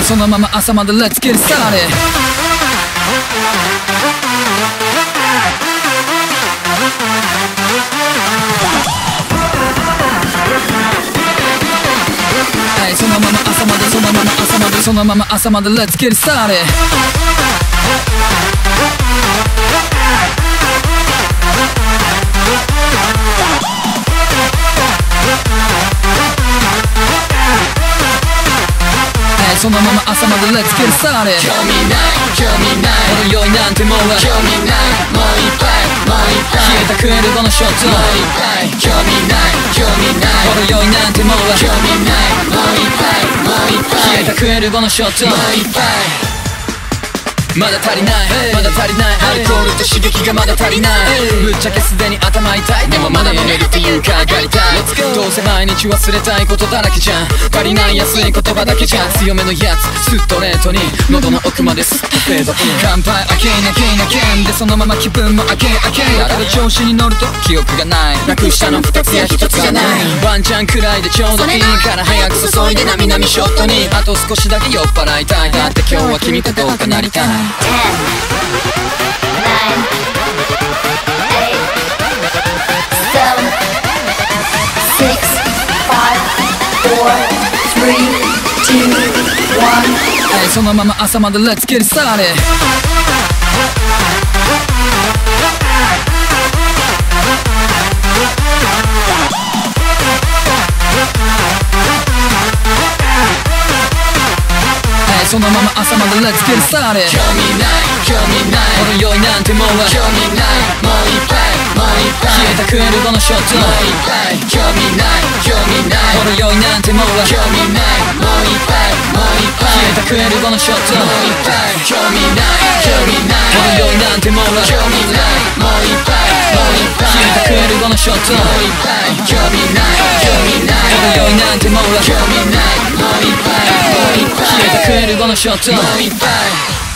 そのまま朝まで Let's get started。そのまま朝まで、そのまま朝まで、そのまま朝まで Let's get started。そのまま朝まで Let's get started。興味ない興味ないほど酔いなんてもう興味ないもう一杯もう一杯消えたくれるこのショットもう一杯興味ない興味ないほど酔いなんてもう興味ないもう一杯もう一杯消えたくれるこのショットもう一杯まだ足りないまだ足りないアルコールと刺激がまだ足りないぶっちゃけすでに頭痛いでもまだ飲めるっていうか上がりたいどうせ毎日忘れたいことだらけじゃん足りない安い言葉だけじゃん強めのやつストレートに喉の奥までスッとフェードイン乾杯アゲインアゲインアゲインでそのまま気分もアゲインアゲインだけど調子に乗ると記憶がないなくしたの2つや1つじゃないワンチャンくらいでちょうどいいから早く注いでなみなみショットにあと少しだけ酔っ払いたいだって今日は君とどうかなりたい10, 9, 8, 7, 6, 5, 4, 3, 2, 1そのまま朝まで Let's get started。そのまま朝まで Let's get started。興味ない興味ないほど酔いなんてもう興味ないもう一杯もう一杯消えたくれるこのショットもう一杯興味ない興味ないほど酔いなんてもう興味ないもう一杯もう一杯消えたくれるこのショットもう一杯興味ない興味ないほど酔いなんてもう興味ないもう一杯もう一杯消えたくれるこのショットもう一杯興味ない興味ないほど酔いなんてもう興味ないもう一杯もう一杯消えたくれるこのショットもう一杯